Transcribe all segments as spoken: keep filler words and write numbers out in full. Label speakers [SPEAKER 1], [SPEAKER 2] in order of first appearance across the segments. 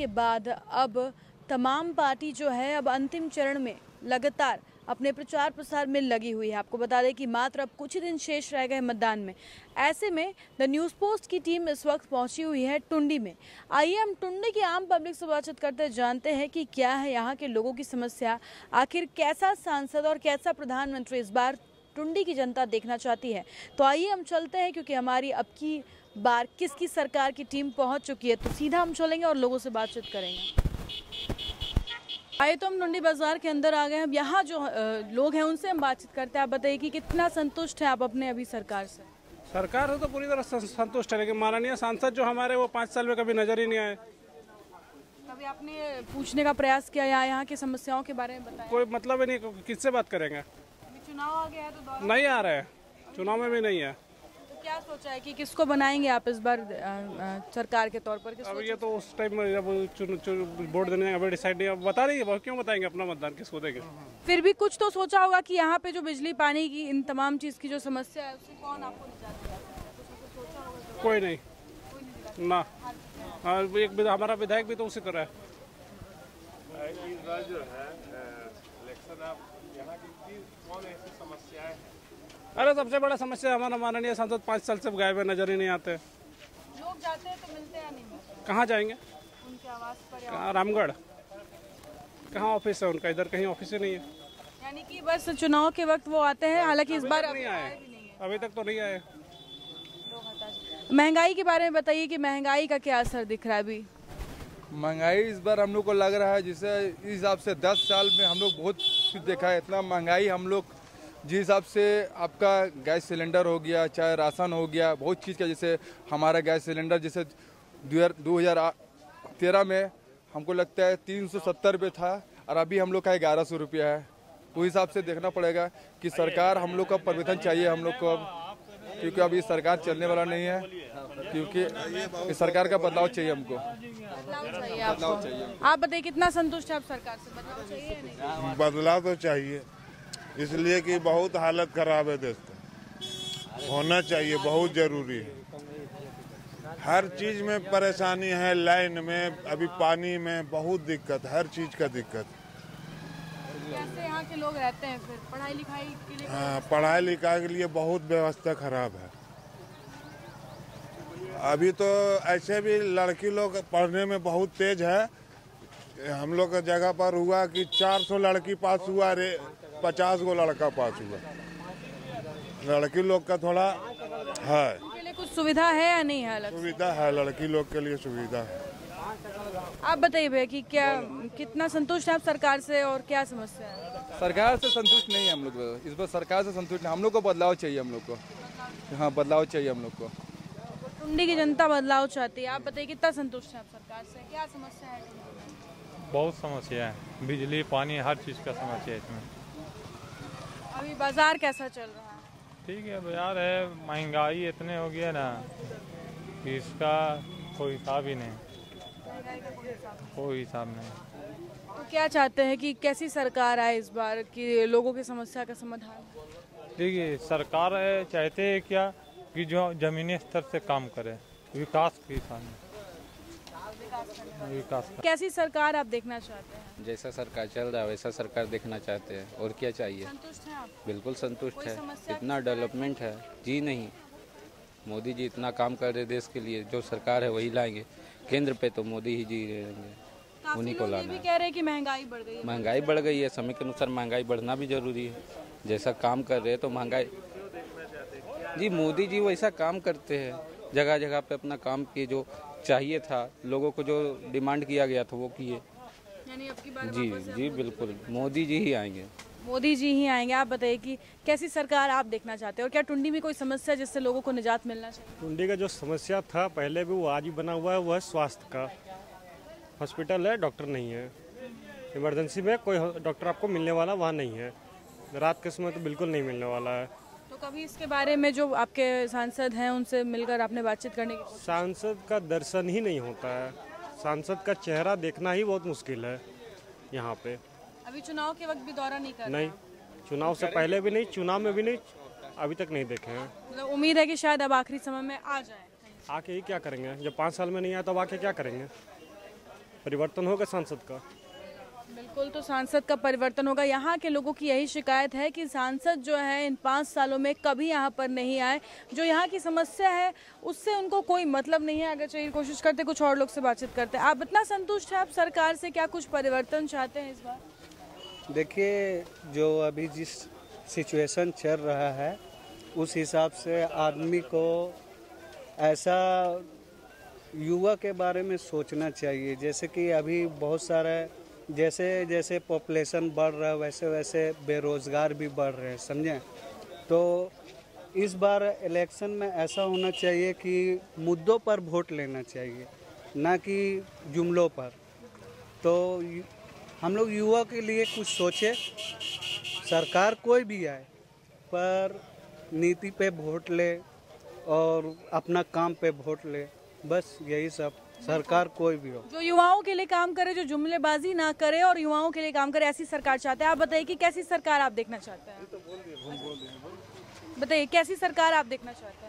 [SPEAKER 1] के बाद अब तमाम पार्टी जो है अब अंतिम चरण में लगातार अपने प्रचार प्रसार में लगी हुई है। आपको बता दें कि मात्र अब कुछ ही दिन शेष रह गए मतदान में। ऐसे में द न्यूज़ पोस्ट की टीम इस वक्त पहुंची हुई है टुंडी में। आइए हम टुंडी की आम पब्लिक से बातचीत करते जानते हैं कि क्या है यहाँ के लोगों की समस्या, आखिर कैसा सांसद और कैसा प्रधानमंत्री इस बार टुंडी की जनता देखना चाहती है। तो आइए हम चलते हैं, क्योंकि हमारी अब की बार किसकी सरकार की टीम पहुंच चुकी है, तो सीधा हम चलेंगे और लोगों से बातचीत करेंगे। आइए तो हम टुंडी बाजार के अंदर आ गए हैं। अब यहाँ जो लोग हैं उनसे हम बातचीत करते हैं। आप बताइए कि कितना संतुष्ट है आप अपने अभी सरकार से?
[SPEAKER 2] सरकार से तो पूरी तरह संतुष्ट है, लेकिन माननीय सांसद जो हमारे वो पाँच साल में कभी नजर ही नहीं आए।
[SPEAKER 1] कभी आपने पूछने का प्रयास किया या यहाँ की समस्याओं के बारे में बताया?
[SPEAKER 2] कोई मतलब ही नहीं, किससे बात करेंगे?
[SPEAKER 1] चुनाव आ गया है तो
[SPEAKER 2] नहीं आ रहे हैं, चुनाव में भी नहीं है।
[SPEAKER 1] तो क्या सोचा है कि किसको बनाएंगे आप इस बार आ, आ, सरकार के तौर पर?
[SPEAKER 2] अब ये तो उस टाइम में जब वोट देने अभी डिसाइड नहीं, अब बता रही है, क्यों बताएंगे अपना मतदान किसको देंगे? फिर
[SPEAKER 1] भी कुछ तो सोचा होगा कि यहाँ पे जो बिजली पानी की इन तमाम चीज की जो समस्या है उससे कौन आपको निजात दिलाएगा?
[SPEAKER 2] कोई नहीं ना। हाँ, एक हमारा विधायक भी तो उसी तरह है। अरे सबसे बड़ा समस्या हमारा माननीय सांसद पाँच साल से गायब है, नजर ही नहीं आते।
[SPEAKER 1] लोग जाते हैं तो मिलते हैं नहीं मिलते।
[SPEAKER 2] कहाँ जाएंगे?
[SPEAKER 1] उनके आवास पर
[SPEAKER 2] कहाँ? रामगढ़ कहाँ ऑफिस है उनका? इधर कहीं ऑफिस ही नहीं है।
[SPEAKER 1] यानी कि बस चुनाव के वक्त वो आते हैं, हालांकि इस बार
[SPEAKER 2] नहीं आए, अभी तक तो नहीं आए।
[SPEAKER 1] महंगाई के बारे में बताइए कि महंगाई का क्या असर दिख रहा है अभी?
[SPEAKER 3] महंगाई इस बार हम लोग को लग रहा है जिससे इस हिसाब से दस साल में हम लोग बहुत कुछ देखा है। इतना महंगाई हम लोग जिस हिसाब से आपका गैस सिलेंडर हो गया, चाहे राशन हो गया, बहुत चीज़ का, जैसे हमारा गैस सिलेंडर जैसे दो हज़ार तेरह में हमको लगता है तीन सौ सत्तर रुपये था और अभी हम लोग का ग्यारह सौ रुपया है। तो हिसाब से देखना पड़ेगा कि सरकार हम लोग का परिवर्तन चाहिए हम लोग को अब, क्योंकि अभी सरकार चलने वाला नहीं है, क्योंकि सरकार का बदलाव चाहिए हमको।
[SPEAKER 1] बदलाव चाहिए। आप बताइए कितना संतुष्ट है आप सरकार से? बदलाव चाहिए या नहीं?
[SPEAKER 4] बदलाव तो चाहिए, इसलिए कि बहुत हालत खराब है देश का, होना चाहिए, बहुत जरूरी है। हर चीज में परेशानी है, लाइन में, अभी पानी में बहुत दिक्कत, हर चीज का दिक्कत।
[SPEAKER 1] कैसे यहाँ के लोग रहते हैं फिर पढ़ाई लिखाई के लिए?
[SPEAKER 4] हाँ, पढ़ाई लिखाई के लिए बहुत व्यवस्था खराब है। अभी तो ऐसे भी लड़की लोग पढ़ने में बहुत तेज है। हम लोग का जगह पर हुआ कि चार सौ लड़की पास हुआ, रे पचास गो लड़का पास हुआ। लड़की लोग का थोड़ा है,
[SPEAKER 1] उनके लिए कुछ सुविधा है या नहीं है?
[SPEAKER 4] सुविधा है, लड़की लोग के लिए सुविधा है।
[SPEAKER 1] आप बताइए भैया कि क्या कितना संतुष्ट है आप सरकार से और क्या समस्या है?
[SPEAKER 3] सरकार से संतुष्ट नहीं है हम लोग, इस बार सरकार से संतुष्ट नहीं। हम लोग को बदलाव चाहिए, हम लोग को हाँ बदलाव चाहिए हम लोग को।
[SPEAKER 1] टुंडी की जनता बदलाव चाहती है। आप बताइए कितना संतुष्ट है आप सरकार से? क्या समस्या है?
[SPEAKER 5] बहुत समस्या है, बिजली पानी हर चीज़ का समस्या है इसमें।
[SPEAKER 1] अभी बाजार कैसा चल रहा है?
[SPEAKER 5] ठीक है, बाजार है, महंगाई इतने हो गया ना कि इसका कोई हिसाब ही नहीं, कोई हिसाब नहीं।
[SPEAKER 1] तो क्या चाहते हैं कि कैसी सरकार आए इस बार कि लोगों की समस्या का समाधान?
[SPEAKER 5] देखिए, सरकार चाहते हैं क्या कि जो जमीनी स्तर से काम करे, विकास के सामने विकास।
[SPEAKER 1] कैसी सरकार आप देखना चाहते हैं?
[SPEAKER 6] जैसा सरकार चल रहा है वैसा सरकार देखना चाहते हैं, और क्या चाहिए?
[SPEAKER 1] संतुष्ट हैं आप?
[SPEAKER 6] बिल्कुल संतुष्ट है, इतना डेवलपमेंट है जी। नहीं, मोदी जी इतना काम कर रहे देश के लिए, जो सरकार है वही लाएंगे। केंद्र पे तो मोदी ही जी रहेंगे, उन्हीं को लाना है।
[SPEAKER 1] कह रहे हैं कि महंगाई बढ़ गई है।
[SPEAKER 6] महंगाई बढ़ गई है, समय के अनुसार महंगाई बढ़ना भी जरूरी है। जैसा काम कर रहे हैं तो महंगाई जी, मोदी जी वैसा काम करते हैं, जगह जगह पे अपना काम किए, जो चाहिए था लोगों को, जो डिमांड किया गया था वो किए।
[SPEAKER 1] यानी अब की बार
[SPEAKER 6] जी जी बिल्कुल मोदी जी ही आएंगे।
[SPEAKER 1] मोदी जी ही आएंगे। आप बताइए कि कैसी सरकार आप देखना चाहते हैं और क्या टुंडी में कोई समस्या जिससे लोगों को निजात मिलना चाहिए?
[SPEAKER 2] टुंडी का जो समस्या था पहले भी, वो आज भी बना हुआ है, वो है स्वास्थ्य का। हॉस्पिटल है, डॉक्टर नहीं है। इमरजेंसी में कोई डॉक्टर आपको मिलने वाला वहाँ नहीं है, रात के समय तो बिल्कुल नहीं मिलने वाला है।
[SPEAKER 1] तो कभी इसके बारे में जो आपके सांसद हैं उनसे मिलकर आपने बातचीत करने की?
[SPEAKER 2] सांसद का दर्शन ही नहीं होता है, सांसद का चेहरा देखना ही बहुत मुश्किल है यहाँ पे।
[SPEAKER 1] अभी चुनाव के वक्त भी दौरा नहीं कर?
[SPEAKER 2] नहीं, चुनाव से पहले भी नहीं, चुनाव में भी नहीं, अभी तक नहीं देखे हैं।
[SPEAKER 1] मतलब उम्मीद है कि शायद अब आखिरी समय में आ जाए।
[SPEAKER 2] आके ही क्या करेंगे, जब पाँच साल में नहीं आया तब आके क्या करेंगे? परिवर्तन होगा सांसद का।
[SPEAKER 1] बिल्कुल, तो सांसद का परिवर्तन होगा। यहाँ के लोगों की यही शिकायत है कि सांसद जो है इन पाँच सालों में कभी यहाँ पर नहीं आए। जो यहाँ की समस्या है उससे उनको कोई मतलब नहीं है। अगर चाहिए कोशिश करते कुछ और लोग से बातचीत करते हैं। आप इतना संतुष्ट हैं आप सरकार से, क्या कुछ परिवर्तन चाहते हैं इस बार?
[SPEAKER 7] देखिए, जो अभी जिस सिचुएशन चल रहा है उस हिसाब से आदमी को ऐसा युवा के बारे में सोचना चाहिए। जैसे कि अभी बहुत सारे जैसे जैसे पॉपुलेशन बढ़ रहा है वैसे वैसे बेरोज़गार भी बढ़ रहे हैं, समझें। तो इस बार इलेक्शन में ऐसा होना चाहिए कि मुद्दों पर वोट लेना चाहिए, ना कि जुमलों पर। तो हम लोग युवा के लिए कुछ सोचे, सरकार कोई भी आए पर नीति पे वोट ले और अपना काम पे वोट ले, बस यही सब। सरकार कोई भी हो जो
[SPEAKER 1] युवाओं के लिए काम करे, जो जुमलेबाजी ना करे और युवाओं के लिए काम करे, ऐसी सरकार चाहते हैं। आप बताइए कि कैसी सरकार आप देखना चाहते हैं? बताइए कैसी सरकार आप देखना चाहते हैं?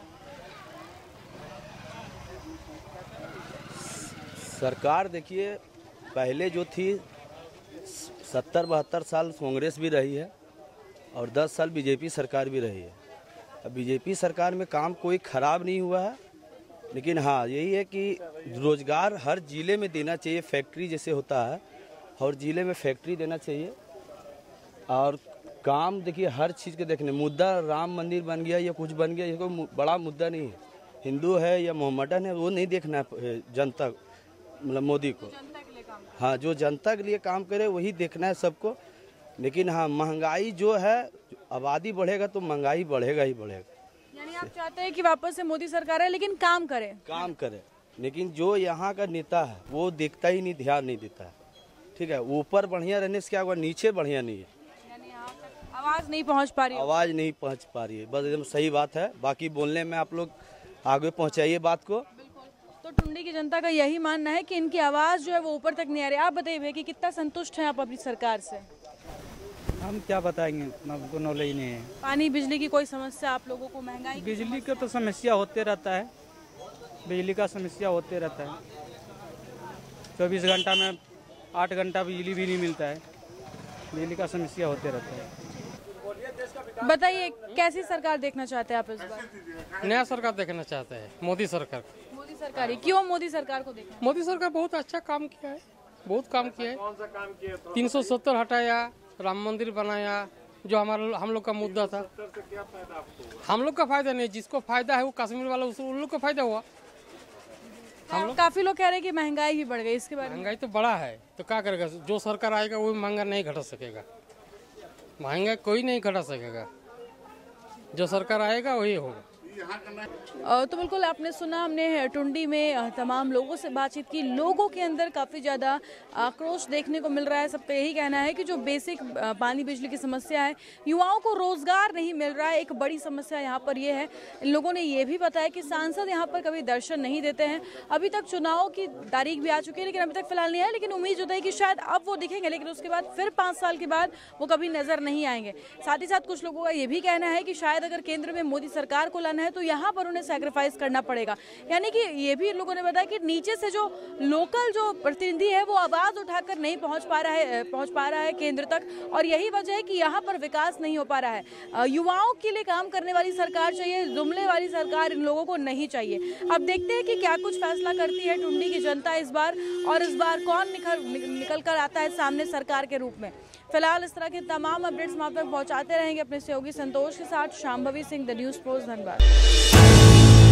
[SPEAKER 8] सरकार देखिए, पहले जो थी सत्तर बहत्तर साल कांग्रेस भी रही है और दस साल बीजेपी सरकार भी रही है। अब बीजेपी सरकार में काम कोई खराब नहीं हुआ है, लेकिन हाँ यही है कि रोज़गार हर ज़िले में देना चाहिए। फैक्ट्री जैसे होता है हर ज़िले में फैक्ट्री देना चाहिए। और काम देखिए हर चीज़ के देखने, मुद्दा राम मंदिर बन गया या कुछ बन गया, ये कोई बड़ा मुद्दा नहीं है। हिंदू है या मोहम्मदन है वो नहीं देखना है जनता, मतलब मोदी को। हाँ, जो जनता के लिए काम करे वही देखना है सबको। लेकिन हाँ, महंगाई जो है, आबादी बढ़ेगा तो महंगाई बढ़ेगा ही बढ़ेगा।
[SPEAKER 1] यानी आप चाहते हैं कि वापस से मोदी सरकार है लेकिन काम करे
[SPEAKER 8] काम करे लेकिन जो यहाँ का नेता है वो देखता ही नहीं, ध्यान नहीं देता है। ठीक है, ऊपर बढ़िया रहने से क्या होगा, नीचे बढ़िया नहीं है।
[SPEAKER 1] यानी यहाँ तक आवाज नहीं पहुँच पा रही
[SPEAKER 8] आवाज नहीं पहुँच पा रही है, बस एकदम सही बात है। बाकी बोलने में आप लोग आगे पहुँचाइए बात को।
[SPEAKER 1] तो टुंडी की जनता का यही मानना है कि इनकी आवाज जो है वो ऊपर तक नहीं आ रही। आप बताइए भैया कि कितना संतुष्ट हैं आप अपनी सरकार से?
[SPEAKER 7] हम क्या बताएंगे, हमको नॉलेज नहीं है।
[SPEAKER 1] पानी बिजली की कोई समस्या आप लोगों को? महंगाई
[SPEAKER 7] बिजली का तो समस्या होते रहता है, बिजली का समस्या होते रहता है। चौबीस घंटा में आठ घंटा बिजली भी नहीं मिलता है, बिजली का समस्या होते रहता है।
[SPEAKER 1] बताइए कैसी सरकार देखना चाहते हैं आप इस बार?
[SPEAKER 9] नया सरकार देखना चाहते हैं, मोदी सरकार।
[SPEAKER 1] मोदी सरकार ही क्यों? मोदी सरकार को देखना?
[SPEAKER 9] मोदी सरकार बहुत अच्छा काम किया है, बहुत काम किया है। तीन सौ सत्तर हटाया, राम मंदिर बनाया, जो हमारा हम लोग का मुद्दा था। हम लोग का फायदा नहीं, जिसको फायदा है वो कश्मीर वाला, उस उन लोग को फायदा हुआ।
[SPEAKER 1] हम लोग काफी लोग कह रहे हैं कि महंगाई भी बढ़ गई, इसके बारे में?
[SPEAKER 9] महंगाई तो बड़ा है तो क्या करेगा, जो सरकार आएगा वो महंगा नहीं घटा सकेगा। महंगा कोई नहीं घटा सकेगा, जो सरकार आएगा वही होगा।
[SPEAKER 1] तो बिल्कुल आपने सुना, हमने टुंडी में तमाम लोगों से बातचीत की। लोगों के अंदर काफ़ी ज़्यादा आक्रोश देखने को मिल रहा है। सबका यही कहना है कि जो बेसिक पानी बिजली की समस्या है, युवाओं को रोज़गार नहीं मिल रहा है, एक बड़ी समस्या यहाँ पर ये है। इन लोगों ने ये भी बताया कि सांसद यहाँ पर कभी दर्शन नहीं देते हैं। अभी तक चुनाव की तारीख भी आ चुकी है लेकिन अभी तक फिलहाल नहीं है, लेकिन उम्मीद होता है कि शायद अब वो दिखेंगे, लेकिन उसके बाद फिर पाँच साल के बाद वो कभी नज़र नहीं आएंगे। साथ ही साथ कुछ लोगों का ये भी कहना है कि शायद अगर केंद्र में मोदी सरकार को लाना है तो यहाँ पर उन्हें सैक्रिफाइस करना पड़ेगा। यानी कि ये भी लोगों ने बताया कि नीचे से जो लोकल जो प्रतिनिधि है वो आवाज उठाकर नहीं पहुंच पा रहा है पहुंच पा रहा है केंद्र तक, और यही वजह है कि यहाँ पर विकास नहीं हो पा रहा है। युवाओं के लिए काम करने वाली सरकार चाहिए, जुमले वाली सरकार इन लोगों को नहीं चाहिए। अब देखते हैं कि क्या कुछ फैसला करती है टुंडी की जनता इस बार, और इस बार कौन निकल निकल कर आता है सामने सरकार के रूप में। फिलहाल इस तरह के तमाम अपडेट्स हम आप तक पहुंचाते रहेंगे अपने सहयोगी संतोष के साथ। Shambhavi Singh, the news post, धन्यवाद।